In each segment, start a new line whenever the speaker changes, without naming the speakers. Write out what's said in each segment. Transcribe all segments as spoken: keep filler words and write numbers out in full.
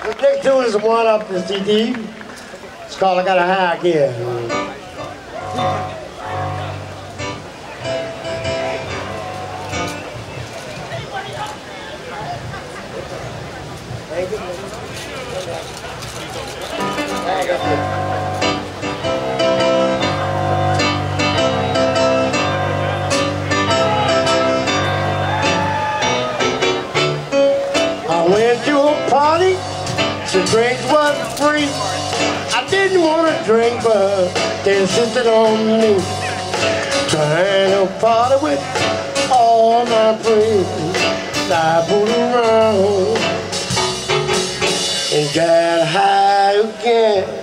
The next tune is one off the C D. It's called I Got a High Again. Thank you. Thank you. I went to a party, the drinks wasn't free. I didn't want to drink, but they insisted on me. Trying to party with all my friends. I pulled around and got high again.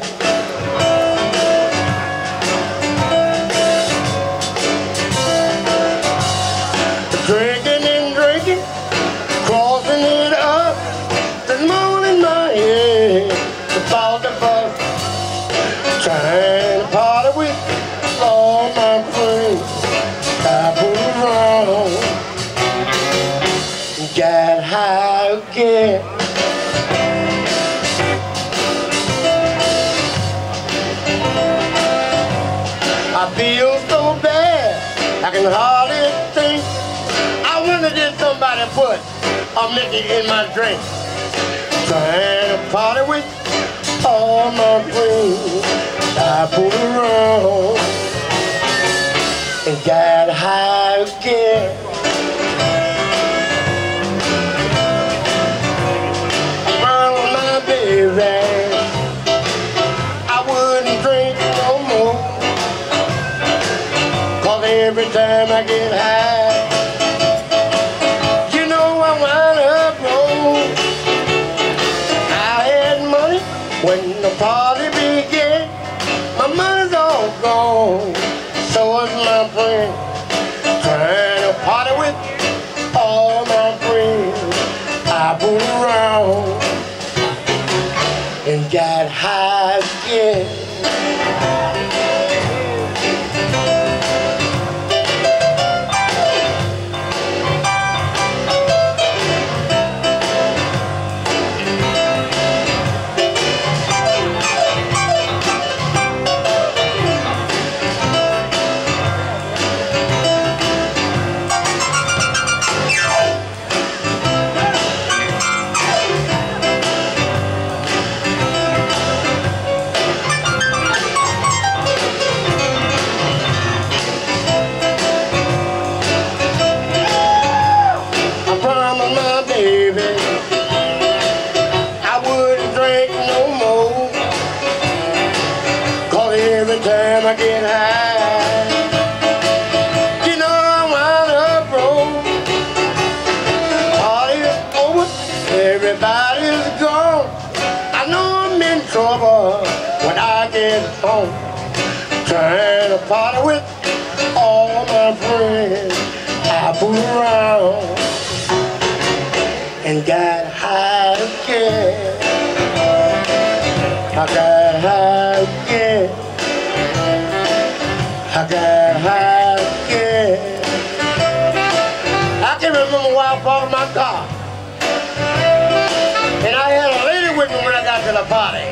Drinking and drinking, crossing it up, this morning my head about the bus. Trying to party with all my friends. I pulled around and got high again. I feel so bad, I can hardly think. I wonder did somebody put a Mickey in my drink. Trying to party with all my friends. I pulled around and got high again. Around my baby, I wouldn't drink no more, 'cause every time I get high, you know I wind up broke. I had money when the party began. My money's all gone, so was my friend. Trying to party with all my friends. I pulled around and got high again. Every time I get high, you know I wind up broke. Party's over, everybody's gone. I know I'm in trouble when I get home. Trying to party with all my friends. I pulled around and got high again. I got high again. I got high again. I can remember why I parked my car, and I had a lady with me when I got to the party.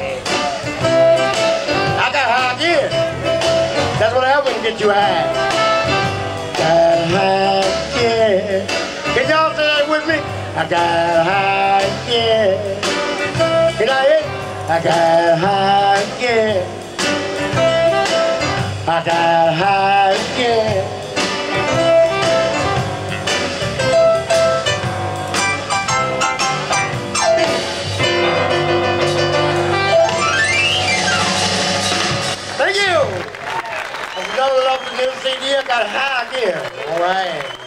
I got high again. That's what happens when you get you high. Got high again. Can y'all say that with me? I got high again. Can I hear it? I got high again. I got high again. Thank you. That's another love from the C D. I got high again. All right.